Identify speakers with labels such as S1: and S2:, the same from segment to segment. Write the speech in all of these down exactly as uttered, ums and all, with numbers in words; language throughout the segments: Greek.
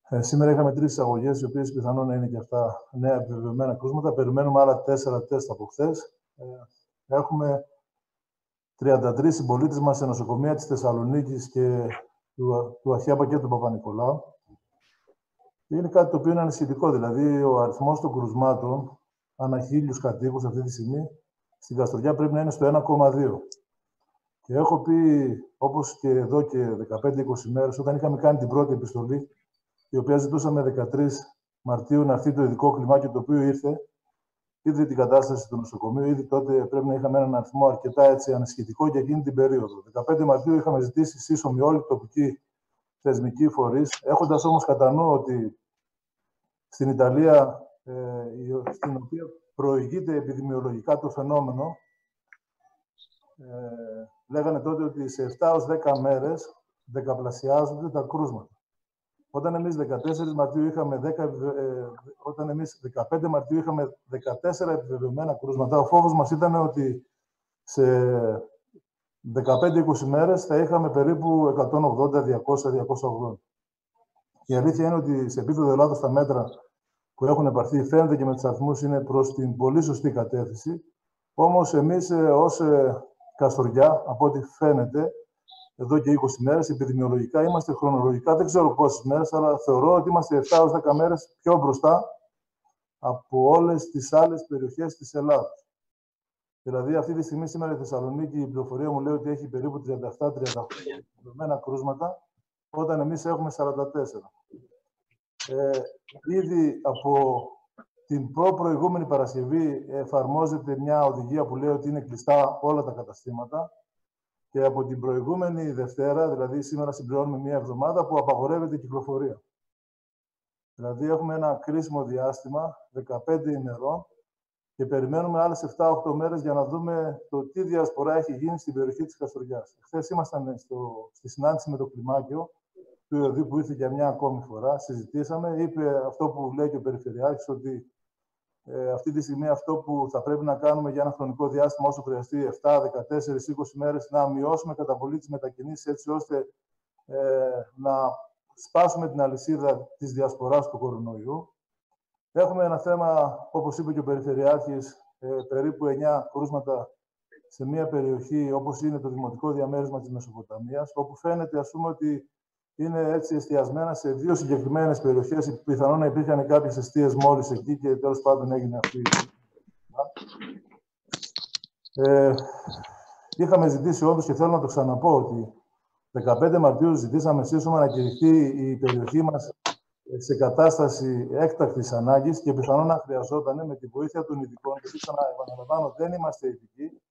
S1: Ε, σήμερα είχαμε τρεις εισαγωγές, οι οποίες πιθανόν να είναι και αυτά νέα επιβεβαιωμένα κρούσματα. Περιμένουμε άλλα τέσσερα τεστ από χθες. Ε, έχουμε τριάντα τρεις συμπολίτες μας σε νοσοκομεία της Θεσσαλονίκης και του, του Αχιάπα και του Παπα-Νικολάου. Είναι κάτι το οποίο είναι ανησυχητικό. Δηλαδή, ο αριθμός των κρουσμάτων ανά χίλιους κατοίκους αυτή τη στιγμή στην Καστοριά πρέπει να είναι στο ένα κόμμα δύο. Και έχω πει, όπως και εδώ και δεκαπέντε είκοσι μέρες, όταν είχαμε κάνει την πρώτη επιστολή, η οποία ζητούσαμε δεκατρείς Μαρτίου να έρθει το ειδικό κλιμάκιο, το οποίο ήρθε, είδε την κατάσταση του νοσοκομείου. Ήδη τότε πρέπει να είχαμε έναν αριθμό αρκετά έτσι ανησυχητικό για εκείνη την περίοδο. δεκαπέντε Μαρτίου είχαμε ζητήσει σύσσωμοι όλοι οι τοπικοί θεσμικοί φορείς, έχοντας όμως κατά νου ότι στην Ιταλία, ε, στην οποία προηγείται επιδημιολογικά το φαινόμενο, ε, λέγανε τότε ότι σε επτά έως δέκα μέρες δεκαπλασιάζονται τα κρούσματα. Όταν εμείς δεκατέσσερις Μαρτίου είχαμε δέκα, ε, όταν εμείς δεκαπέντε Μαρτίου είχαμε δεκατέσσερα επιβεβαιωμένα κρούσματα, ο φόβος μας ήταν ότι σε δεκαπέντε είκοσι μέρες θα είχαμε περίπου εκατόν ογδόντα, διακόσια, διακόσια ογδόντα. Η αλήθεια είναι ότι σε επίπεδο Ελλάδος τα μέτρα που έχουν πάρθει, φαίνεται και με τους αριθμούς, είναι προς την πολύ σωστή κατεύθυνση. Όμως εμείς ως Καστοριά, από ό,τι φαίνεται, εδώ και είκοσι μέρες, επιδημιολογικά είμαστε χρονολογικά, δεν ξέρω πόσες μέρες, αλλά θεωρώ ότι είμαστε επτά έως δέκα μέρες πιο μπροστά από όλες τις άλλες περιοχές της Ελλάδας. Δηλαδή, αυτή τη στιγμή, σήμερα η Θεσσαλονίκη, η πληροφορία μου λέει ότι έχει περίπου τριάντα επτά τριάντα οκτώ κρούσματα, όταν εμείς έχουμε σαράντα τέσσερα. Ε, ήδη από την προ-προηγούμενη Παρασκευή εφαρμόζεται μια οδηγία που λέει ότι είναι κλειστά όλα τα καταστήματα. Και από την προηγούμενη Δευτέρα, δηλαδή σήμερα συμπληρώνουμε μία εβδομάδα που απαγορεύεται η κυκλοφορία. Δηλαδή έχουμε ένα κρίσιμο διάστημα δεκαπέντε ημερών και περιμένουμε άλλες επτά οκτώ μέρες για να δούμε το τι διασπορά έχει γίνει στην περιοχή της Καστοριάς. Χθες ήμασταν στο, στη συνάντηση με το κλιμάκιο του ΕΟΔΗ που ήρθε για μια ακόμη φορά. Συζητήσαμε, είπε αυτό που λέει και ο Περιφερειάρχης, ότι Ε, αυτή τη στιγμή αυτό που θα πρέπει να κάνουμε για ένα χρονικό διάστημα, όσο χρειαστεί, επτά, δεκατέσσερις, είκοσι μέρες, να μειώσουμε κατά πολύ τις μετακινήσεις, έτσι ώστε ε, να σπάσουμε την αλυσίδα της διασποράς του κορονοϊού. Έχουμε ένα θέμα, όπως είπε και ο Περιφερειάρχης, ε, περίπου εννιά κρούσματα σε μια περιοχή, όπως είναι το Δημοτικό Διαμέρισμα της Μεσοποταμίας, όπου φαίνεται, ας πούμε, ότι είναι έτσι εστιασμένα σε δύο συγκεκριμένες περιοχές. Πιθανόν να υπήρχαν κάποιες εστίες μόλις εκεί και τέλος πάντων έγινε αυτή. Ε, είχαμε ζητήσει όντως, και θέλω να το ξαναπώ, ότι δεκαπέντε Μαρτίου ζητήσαμε σύσσωμα να κηρυχθεί η περιοχή μας σε κατάσταση έκτακτης ανάγκης και πιθανόν να χρειαζόταν με τη βοήθεια των ειδικών, γιατί ξαναεπαναλαμβάνω, δεν είμαστε ειδικοί,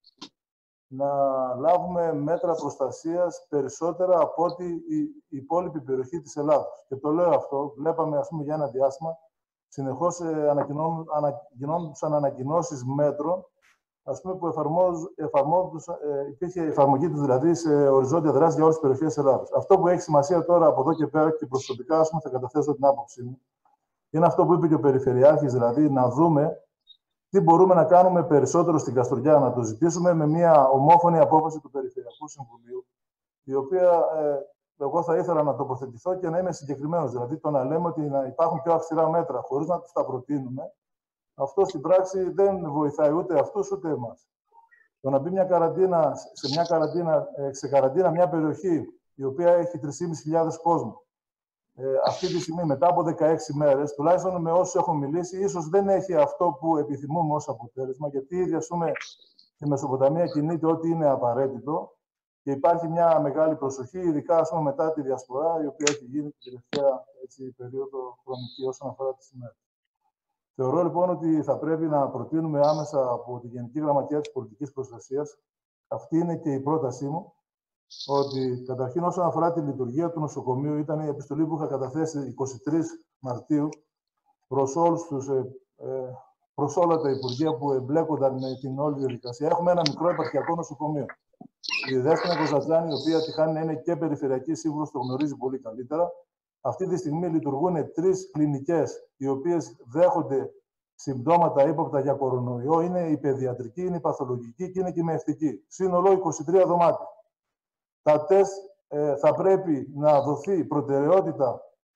S1: να λάβουμε μέτρα προστασίας περισσότερα από ό,τι η υπόλοιπη περιοχή της Ελλάδας. Και το λέω αυτό, βλέπαμε, ας πούμε, για ένα διάστημα, συνεχώς ε, ανακοινώντουσαν ανακοινώσεις μέτρων, ας πούμε, που εφαρμόζονταν, ε, υπήρχε εφαρμογή του δηλαδή σε οριζόντια δράση για όλες τις περιοχές της Ελλάδας. Αυτό που έχει σημασία τώρα από εδώ και πέρα, και προσωπικά, ας πούμε, θα καταθέσω την άποψή μου, είναι αυτό που είπε και ο Περιφερειάρχης, δηλαδή να δούμε τι μπορούμε να κάνουμε περισσότερο στην Καστοριά, να το ζητήσουμε με μια ομόφωνη απόφαση του Περιφερειακού Συμβουλίου, η οποία ε, εγώ θα ήθελα να τοποθετηθώ και να είμαι συγκεκριμένος. Δηλαδή, το να λέμε ότι να υπάρχουν πιο αυστηρά μέτρα χωρίς να τους τα προτείνουμε, αυτό στην πράξη δεν βοηθάει ούτε αυτούς ούτε εμάς. Το να μπει μια καραντίνα, σε μια καραντίνα, σε καραντίνα μια περιοχή η οποία έχει τρεις χιλιάδες πεντακόσιους κόσμο, Ε, αυτή τη στιγμή, μετά από δεκαέξι μέρες, τουλάχιστον με όσους έχω μιλήσει, ίσως δεν έχει αυτό που επιθυμούμε ως αποτέλεσμα, γιατί ήδη, ας πούμε, στη Μεσοποταμία κινείται ό,τι είναι απαραίτητο και υπάρχει μια μεγάλη προσοχή, ειδικά, ας πούμε, μετά τη διασπορά, η οποία έχει γίνει την τελευταία έτσι, περίοδο χρονική όσον αφορά τις ημέρες. Θεωρώ λοιπόν ότι θα πρέπει να προτείνουμε άμεσα από τη Γενική Γραμματεία της Πολιτικής Προστασίας, αυτή είναι και η πρότασή μου, ότι καταρχήν όσον αφορά τη λειτουργία του νοσοκομείου, ήταν η επιστολή που είχα καταθέσει εικοστή τρίτη Μαρτίου προς, όλους τους, ε, προς όλα τα υπουργεία που εμπλέκονταν με την όλη διαδικασία. Έχουμε ένα μικρό επαρχιακό νοσοκομείο. Η Δέσποινα Κωνσταντζάνη, η οποία τυχάνει να είναι και περιφερειακή σύμβουλος, το γνωρίζει πολύ καλύτερα. Αυτή τη στιγμή λειτουργούν τρεις κλινικές, οι οποίες δέχονται συμπτώματα ύποπτα για κορονοϊό. Είναι η παιδιατρική, είναι η παθολογική και είναι και η μεευτική. Σύνολο είκοσι τρία δωμάτια. Τα τεστ ε, θα πρέπει να δοθεί προτεραιότητα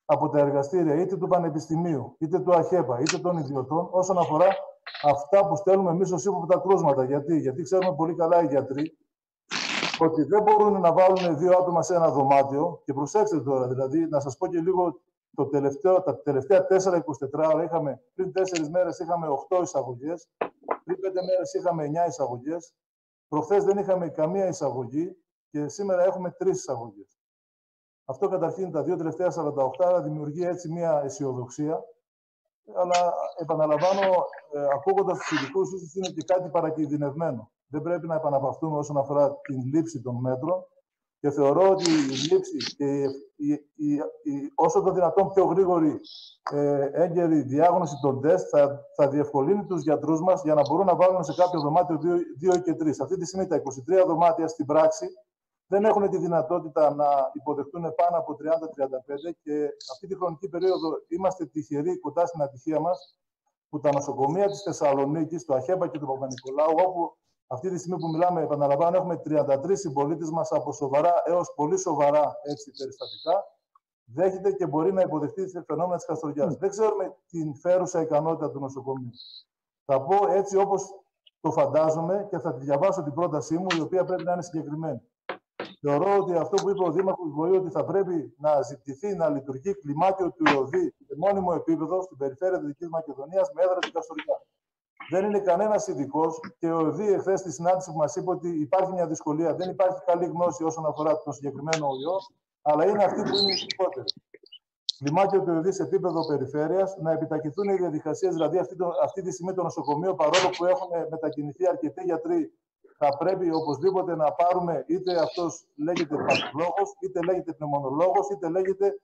S1: από τα εργαστήρια είτε του Πανεπιστημίου, είτε του ΑΧΕΠΑ, είτε των ιδιωτών, όσον αφορά αυτά που στέλνουμε εμείς ως ύποπτα κρούσματα. Γιατί? Γιατί ξέρουμε πολύ καλά οι γιατροί ότι δεν μπορούν να βάλουν δύο άτομα σε ένα δωμάτιο. Και προσέξτε τώρα, δηλαδή, να σας πω και λίγο το τελευταίο, τα τελευταία τέσσερα εικοσιτέσσερις ώρα είχαμε, πριν τέσσερις μέρες είχαμε οκτώ εισαγωγές, πριν πέντε μέρες είχαμε εννιά εισαγωγές, προχθές δεν είχαμε καμία εισαγωγή και σήμερα έχουμε τρεις εισαγωγές. Αυτό καταρχήν τα δύο τελευταία σαράντα οκτώ ώρα δημιουργεί έτσι μια αισιοδοξία. Αλλά επαναλαμβάνω, ε, ακούγοντας τους ειδικούς, ίσως είναι και κάτι παρακινδυνευμένο. Δεν πρέπει να επαναπαυθούμε όσον αφορά την λήψη των μέτρων και θεωρώ ότι η λήψη και η, η, η, η, όσο το δυνατόν πιο γρήγορη ε, έγκαιρη διάγνωση των τεστ θα, θα διευκολύνει τους γιατρούς μας για να μπορούν να βάλουν σε κάποιο δωμάτιο δύο και τρεις. Αυτή τη στιγμή τα είκοσι τρία δωμάτια στην πράξη δεν έχουν τη δυνατότητα να υποδεχτούν πάνω από τριάντα με τριάντα πέντε και αυτή τη χρονική περίοδο είμαστε τυχεροί κοντά στην ατυχία μας που τα νοσοκομεία της Θεσσαλονίκης, το ΑΧΕΠΑ και του Παπα-Νικολάου, όπου αυτή τη στιγμή που μιλάμε, επαναλαμβάνω, έχουμε τριάντα τρεις συμπολίτες μας από σοβαρά έως πολύ σοβαρά έτσι, περιστατικά, δέχεται και μπορεί να υποδεχτεί το φαινόμενο της Καστοριάς. Mm. Δεν ξέρουμε την φέρουσα ικανότητα του νοσοκομείου. Θα πω έτσι όπως το φαντάζομαι και θα τη διαβάσω την πρότασή μου, η οποία πρέπει να είναι συγκεκριμένη. Θεωρώ ότι αυτό που είπε ο Δήμαρχος Βοηού, ότι θα πρέπει να ζητηθεί να λειτουργεί κλιμάκιο του ΕΟΔΗ σε μόνιμο επίπεδο στην περιφέρεια της Δυτικής Μακεδονίας με έδρα την Καστοριά. Δεν είναι κανένας ειδικός και ο ΕΟΔΗ εχθές στη συνάντηση που μας είπε ότι υπάρχει μια δυσκολία, δεν υπάρχει καλή γνώση όσον αφορά τον συγκεκριμένο ιό, αλλά είναι αυτοί που είναι οι ειδικότεροι. Κλιμάκιο του ΕΟΔΗ σε επίπεδο περιφέρειας, να επιταχυνθούν οι διαδικασίες, δηλαδή αυτή, το, αυτή τη στιγμή το νοσοκομείο, παρόλο που έχουν μετακινηθεί αρκετοί γιατροί, θα πρέπει οπωσδήποτε να πάρουμε, είτε αυτός λέγεται παθολόγος, είτε λέγεται πνευμονολόγος, είτε λέγεται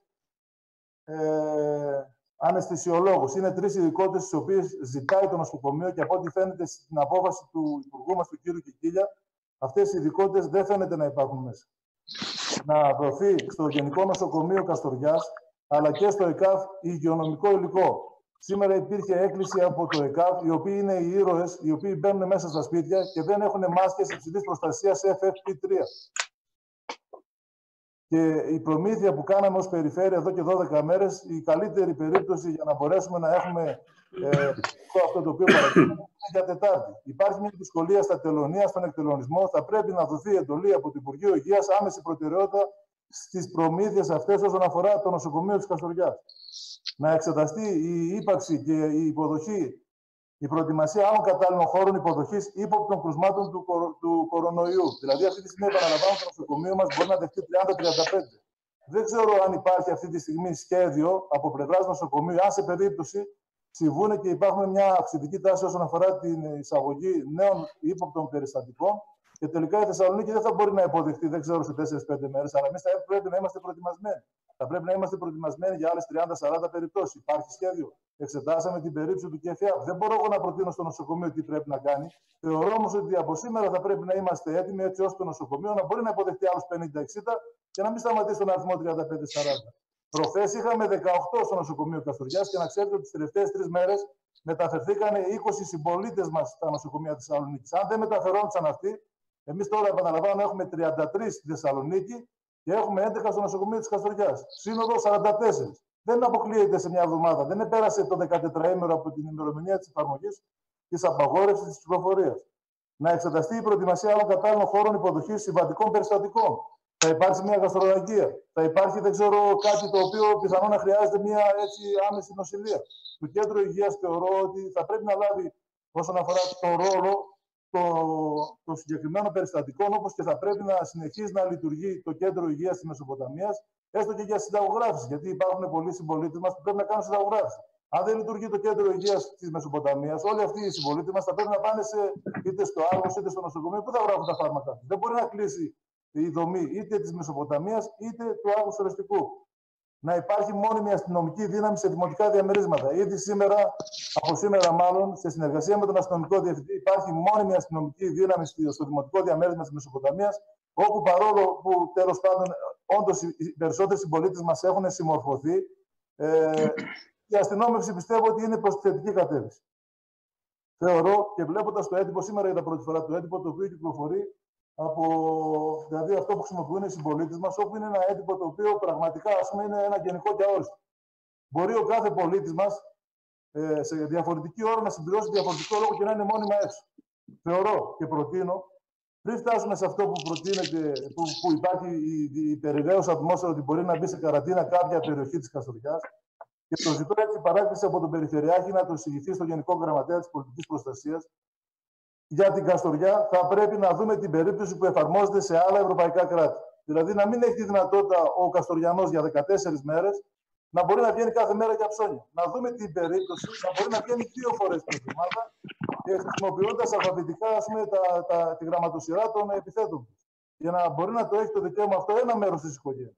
S1: ε, αναισθησιολόγος. Είναι τρεις ειδικότητες τις οποίες ζητάει το νοσοκομείο και από ό,τι φαίνεται στην απόφαση του Υπουργού μας, του κ. Κικίλια, αυτές οι ειδικότητες δεν φαίνεται να υπάρχουν μέσα. Να δοθεί στο Γενικό Νοσοκομείο Καστοριάς, αλλά και στο ΕΚΑΒ υγειονομικό υλικό. Σήμερα υπήρχε έκκληση από το ΕΚΑΒ, οι οποίοι είναι οι ήρωες, οι οποίοι μπαίνουν μέσα στα σπίτια και δεν έχουν μάσκες υψηλής προστασίας εφ εφ πι τρία. Και η προμήθεια που κάναμε ως περιφέρεια εδώ και δώδεκα μέρες, η καλύτερη περίπτωση για να μπορέσουμε να έχουμε ε, αυτό το οποίο παρακολουθούμε είναι για Τετάρτη. Υπάρχει μια δυσκολία στα τελωνία, στον εκτελονισμό. Θα πρέπει να δοθεί εντολή από το Υπουργείο Υγείας άμεση προτεραιότητα στις προμήθειες αυτές όσον αφορά το νοσοκομείο της Καστοριάς. Να εξεταστεί η ύπαρξη και η υποδοχή, η προετοιμασία άλλων κατάλληλων χώρων υποδοχής ύποπτων κρουσμάτων του, κορο, του κορονοϊού. Δηλαδή, αυτή τη στιγμή, επαναλαμβάνω, το νοσοκομείο μας μπορεί να δεχτεί τριάντα με τριάντα πέντε. Δεν ξέρω αν υπάρχει αυτή τη στιγμή σχέδιο από πλευράς νοσοκομείου, αν σε περίπτωση συμβούν και υπάρχουν μια αυξητική τάση όσον αφορά την εισαγωγή νέων ύποπτων περιστατικών. Και τελικά η Θεσσαλονίκη δεν θα μπορεί να υποδεχτεί, δεν ξέρω, σε τέσσερις πέντε μέρες, αλλά εμείς θα πρέπει να είμαστε προετοιμασμένοι. Θα πρέπει να είμαστε προετοιμασμένοι για άλλες τριάντα σαράντα περιπτώσεις. Υπάρχει σχέδιο. Εξετάσαμε την περίπτωση του ΚΕΦΙΑ. Δεν μπορώ εγώ να προτείνω στο νοσοκομείο τι πρέπει να κάνει. Θεωρώ όμως ότι από σήμερα θα πρέπει να είμαστε έτοιμοι έτσι ώστε το νοσοκομείο να μπορεί να υποδεχτεί άλλους πενήντα εξήντα και να μην σταματήσει τον αριθμό τριάντα πέντε σαράντα. Προχθές είχαμε δεκαοκτώ στο νοσοκομείο Καστοριάς και να ξέρετε ότι τις τελευταίες τρεις μέρες μεταφερθήκαν είκοσι συμπολίτες μας στα νοσοκομεία της Θεσσαλονίκης. Αν δεν μεταφερόντουσαν αυτοί, εμείς τώρα, επαναλαμβάνω, έχουμε τριάντα τρεις στη Θεσσαλονίκη και έχουμε έντεκα στο νοσοκομείο της Καστοριάς. Σύνοδο σαράντα τέσσερα. Δεν αποκλείεται σε μια εβδομάδα. Δεν πέρασε το δεκατετραήμερο από την ημερομηνία της εφαρμογής της απαγόρευσης της κυκλοφορίας. Να εξεταστεί η προετοιμασία άλλων κατάλληλων χώρων υποδοχής συμβατικών περιστατικών. Θα υπάρξει μια γαστρολογία. Θα υπάρχει, δεν ξέρω, κάτι το οποίο πιθανόν να χρειάζεται μια έτσι άμεση νοσηλεία. Το Κέντρο Υγείας θεωρώ ότι θα πρέπει να λάβει όσον αφορά το ρόλο το, το συγκεκριμένο περιστατικό, όπως και θα πρέπει να συνεχίσει να λειτουργεί το Κέντρο Υγείας της Μεσοποταμίας, έστω και για συνταγογράφηση. Γιατί υπάρχουν πολλοί συμπολίτες μας που πρέπει να κάνουν συνταγογράφηση. Αν δεν λειτουργεί το Κέντρο Υγείας της Μεσοποταμίας, όλοι αυτοί οι συμπολίτες μας θα πρέπει να πάνε σε, είτε στο Άργος είτε στο νοσοκομείο. Πού θα γράφουν τα φάρμακα. Δεν μπορεί να κλείσει η δομή είτε της Μεσοποταμίας είτε του Άργου Σωρεστικού. Να υπάρχει μόνιμη αστυνομική δύναμη σε δημοτικά διαμερίσματα. Ήδη σήμερα, από σήμερα μάλλον, σε συνεργασία με τον αστυνομικό διευθυντή, υπάρχει μόνιμη αστυνομική δύναμη στο δημοτικό διαμέρισμα της Μεσοποταμίας, όπου παρόλο που τέλος πάντων όντως οι περισσότεροι συμπολίτες μας έχουν συμμορφωθεί, ε, η αστυνόμευση πιστεύω ότι είναι προς τη θετική κατεύθυνση. Θεωρώ και βλέποντας το έντυπο σήμερα για τα πρώτη φορά, το έντυπο το οποίο κυκλοφορεί από δηλαδή αυτό που χρησιμοποιούν οι συμπολίτες μας, όπου είναι ένα έντυπο το οποίο πραγματικά ας πούμε, είναι ένα γενικό και αόριστο. μπορεί ο κάθε πολίτης μας ε, σε διαφορετική ώρα να συμπληρώσει διαφορετικό λόγο και να είναι μόνιμα έξω. Θεωρώ και προτείνω, πριν φτάσουμε σε αυτό που προτείνεται, που, που υπάρχει η, η περιραίωσα ατμόσφαιρα ότι μπορεί να μπει σε καραντίνα κάποια περιοχή της Καστοριάς, και το ζητώ έτσι παράκληση από τον Περιφερειάρχη να το εισηγηθεί στο Γενικό Γραμματέα της Πολιτικής Προστασίας. Για την Καστοριά θα πρέπει να δούμε την περίπτωση που εφαρμόζεται σε άλλα ευρωπαϊκά κράτη. Δηλαδή να μην έχει τη δυνατότητα ο Καστοριανός για δεκατέσσερις μέρες να μπορεί να βγαίνει κάθε μέρα για ψώνια. Να δούμε την περίπτωση να μπορεί να βγαίνει δύο φορές την εβδομάδα και χρησιμοποιώντας αλφαβητικά τα, τα, τη γραμματοσυρά των επιθέτων του. Για να μπορεί να το έχει το δικαίωμα αυτό ένα μέρος της οικογένειας.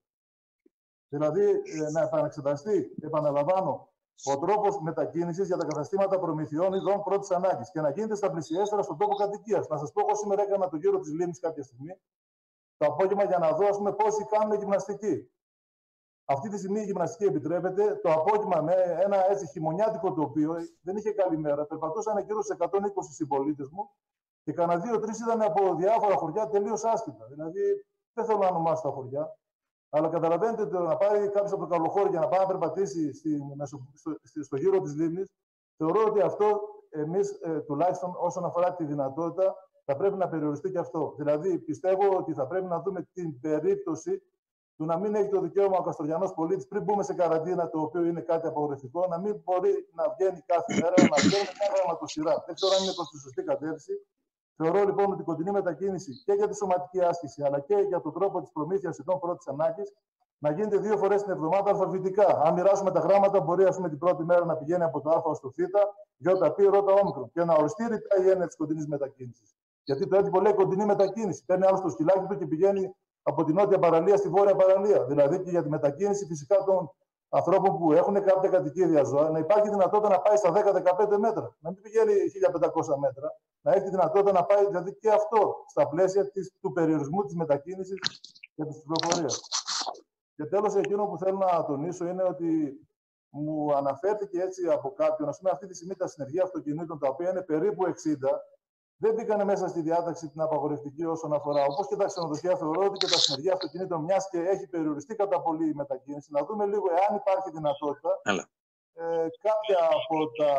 S1: Δηλαδή να επαναξεταστεί, επαναλαμβάνω, ο τρόπος μετακίνησης για τα καταστήματα προμηθειών ειδών πρώτης ανάγκης και να γίνεται στα πλησιέστερα στον τόπο κατοικίας. Να σας πω, εγώ σήμερα έκανα το γύρο της Λίμνης κάποια στιγμή, το απόγευμα, για να δω ας πούμε, πόσοι κάνουν γυμναστική. Αυτή τη στιγμή η γυμναστική επιτρέπεται. Το απόγευμα με ένα έτσι χειμωνιάτικο τοπίο, δεν είχε καλή μέρα. Περπατούσαν γύρω στους εκατόν είκοσι συμπολίτες μου και κανένα δύο-τρεις ήταν από διάφορα χωριά τελείως άσχητα. Δηλαδή, δεν θέλω να ονομάσω τα χωριά. Αλλά καταλαβαίνετε ότι να πάρει κάποιο από το Καλοχώρι για να πάει να περπατήσει στη, στο, στο, στο γύρο της Λίμνης, θεωρώ ότι αυτό εμείς ε, τουλάχιστον όσον αφορά τη δυνατότητα θα πρέπει να περιοριστεί και αυτό. Δηλαδή πιστεύω ότι θα πρέπει να δούμε την περίπτωση του να μην έχει το δικαίωμα ο Καστοριανός πολίτης πριν μπούμε σε καραντίνα, το οποίο είναι κάτι απαγορευτικό, να μην μπορεί να βγαίνει κάθε μέρα, να βγαίνει μια γραμματοσυρά. Δεν ξέρω αν είναι προς τη σωστή κατεύθυνση. Θεωρώ λοιπόν ότι η κοντινή μετακίνηση και για τη σωματική άσκηση αλλά και για τον τρόπο της προμήθειας ειδών πρώτης ανάγκης να γίνεται δύο φορές την εβδομάδα αλφαβητικά. Αν μοιράσουμε τα γράμματα, μπορεί ας πούμε, την πρώτη μέρα να πηγαίνει από το Α στο Θ, Ι, Π, Ρ, Όμικρον και να οριστεί ρητά η έννοια της κοντινής μετακίνησης. Γιατί το έντυπο λέει κοντινή μετακίνηση. Παίρνει άλλο το σκυλάκι του και πηγαίνει από την νότια παραλία στη βόρεια παραλία. Δηλαδή και για τη μετακίνηση φυσικά των ανθρώπων που έχουν κάποια κατοικίδια ζώα, να υπάρχει δυνατότητα να πάει στα δέκα με δεκαπέντε μέτρα. Να μην πηγαίνει χίλια πεντακόσια μέτρα. Να έχει τη δυνατότητα να πάει δηλαδή και αυτό στα πλαίσια της, του περιορισμού της μετακίνησης και της κυκλοφορίας. Και τέλος, εκείνο που θέλω να τονίσω είναι ότι μου αναφέρθηκε έτσι από κάποιον, ας πούμε, αυτή τη στιγμή τα συνεργεία αυτοκινήτων, τα οποία είναι περίπου εξήντα, δεν μπήκαν μέσα στη διάταξη την απαγορευτική όσον αφορά. Όπως και τα ξενοδοχεία, θεωρώ ότι και τα συνεργεία αυτοκινήτων, μιας και έχει περιοριστεί κατά πολύ η μετακίνηση, να δούμε λίγο εάν υπάρχει δυνατότητα ε, κάποια από τα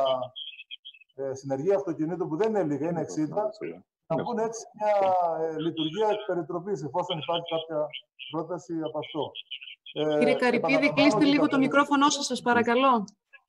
S1: ε, συνεργεία αυτοκινήτων, που δεν είναι λίγα, είναι εξήντα, να μπουν έτσι μια ε, λειτουργία εκ περιτροπής, εφόσον υπάρχει κάποια πρόταση από αυτό. Ε,
S2: Κύριε Καρυπίδη, κλείστε λίγο το μικρόφωνο σας, σας παρακαλώ.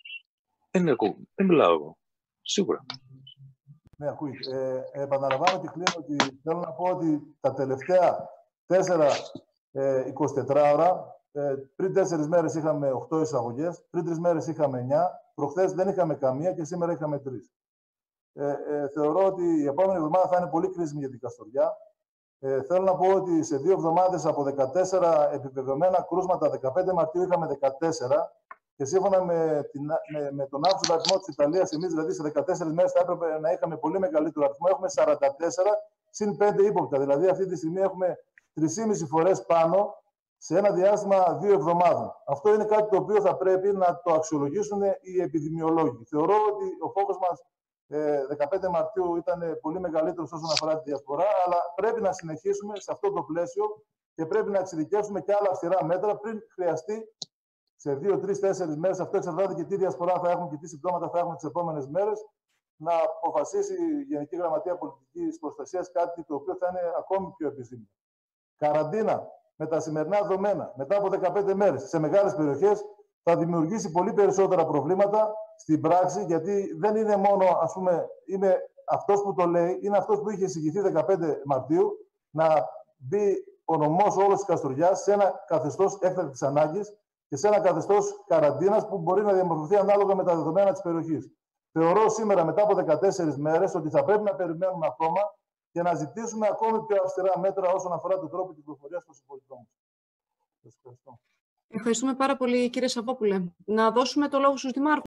S3: Δεν ακούω. Δεν μιλάω εγώ. Σίγουρα.
S1: Ναι, ακούει. Ε, επαναλαμβάνω και κλείνω ότι θέλω να πω ότι τα τελευταία τέσσερα ε, εικοσιτέσσερα ώρα, ε, πριν τέσσερις μέρες είχαμε οκτώ εισαγωγές, πριν τρεις μέρες είχαμε εννιά, προχθές δεν είχαμε καμία και σήμερα είχαμε τρεις. Ε, ε, θεωρώ ότι η επόμενη εβδομάδα θα είναι πολύ κρίσιμη για την Καστοριά. Ε, θέλω να πω ότι σε δύο εβδομάδες από δεκατέσσερα επιβεβαιωμένα κρούσματα, δεκαπέντε Μαρτίου είχαμε δεκατέσσερα και σύμφωνα με, την, με, με τον άψογο αριθμό της Ιταλίας, εμείς δηλαδή σε δεκατέσσερις μέρες θα έπρεπε να είχαμε πολύ μεγαλύτερο αριθμό. Έχουμε σαράντα τέσσερα συν πέντε ύποπτα. Δηλαδή αυτή τη στιγμή έχουμε τρεις και μισή φορές πάνω σε ένα διάστημα δύο εβδομάδων. Αυτό είναι κάτι το οποίο θα πρέπει να το αξιολογήσουν οι επιδημιολόγοι. Θεωρώ ότι ο φόβος μας δεκαπέντε Μαρτίου ήταν πολύ μεγαλύτερος όσον αφορά τη διασπορά, αλλά πρέπει να συνεχίσουμε σε αυτό το πλαίσιο και πρέπει να εξειδικεύσουμε και άλλα αυστηρά μέτρα πριν χρειαστεί σε δύο, τρεις, τέσσερις μέρες. Αυτό εξαρτάται και τι διασπορά θα έχουμε και τι συμπτώματα θα έχουμε τις επόμενες μέρες. Να αποφασίσει η Γενική Γραμματεία Πολιτικής Προστασίας κάτι το οποίο θα είναι ακόμη πιο επιζήμιο. Καραντίνα με τα σημερινά δεδομένα μετά από δεκαπέντε μέρες σε μεγάλες περιοχές θα δημιουργήσει πολύ περισσότερα προβλήματα στην πράξη, γιατί δεν είναι μόνο, ας πούμε, είναι αυτός που το λέει, είναι αυτός που είχε εισηγηθεί δεκαπέντε Μαρτίου να μπει ο νομός όλος της Καστοριάς σε ένα καθεστώς έκτακτης ανάγκης και σε ένα καθεστώς καραντίνας που μπορεί να διαμορφωθεί ανάλογα με τα δεδομένα της περιοχής. Θεωρώ σήμερα, μετά από δεκατέσσερις μέρες, ότι θα πρέπει να περιμένουμε ακόμα και να ζητήσουμε ακόμη πιο αυστηρά μέτρα όσον αφορά τον τρόπο κυκλοφορίας των συμπολιτών μας. Ευχαριστώ.
S2: Ευχαριστούμε πάρα πολύ, κύριε Σαββόπουλε. Να δώσουμε το λόγο στους δημάρχους.